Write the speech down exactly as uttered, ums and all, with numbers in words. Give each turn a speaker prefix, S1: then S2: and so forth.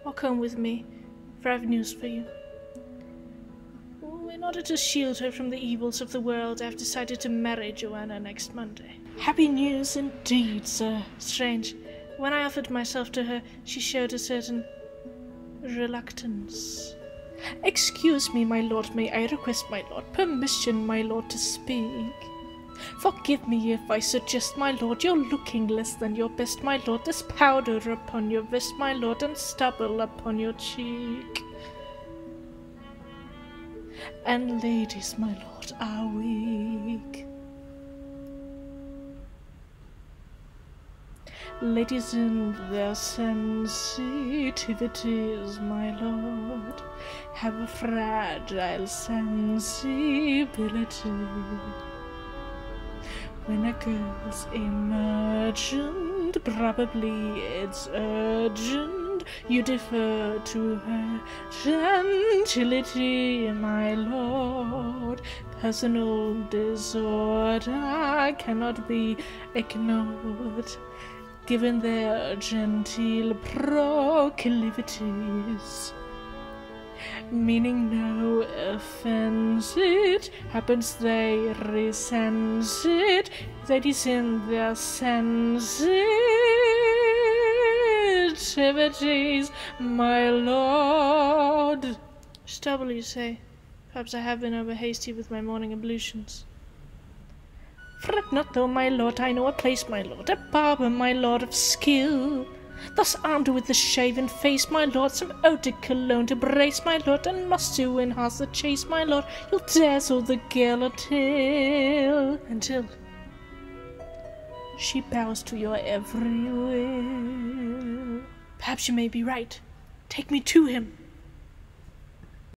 S1: Walk home with me, for I have news for you. In order to shield her from the evils of the world, I have decided to marry Joanna next Monday. Happy news indeed, sir. Strange. When I offered myself to her, she showed a certain reluctance. Excuse me, my lord, may I request, my lord, permission, my lord, to speak? Forgive me if I suggest, my lord, you're looking less than your best, my lord. There's powder upon your vest, my lord, and stubble upon your cheek. And ladies, my lord, are weak. Ladies in their sensitivities, my lord, have a fragile sensibility. When a girl's emergent, probably it's urgent, you defer to her gentility, my lord. Personal disorder cannot be ignored, given their genteel proclivities. Meaning no offense, it happens they resense it, ladies in their sensitivities, my lord. Stubble, you say? Perhaps I have been over hasty with my morning ablutions. Fret not though, my lord, I know a place, my lord, a barber, my lord, of skill. Thus armed with the shaven face, my lord, some eau de cologne to brace, my lord, and must to enhance the chase, my lord, you'll dazzle the girl until, until she bows to your every will. Perhaps you may be right. Take me to him.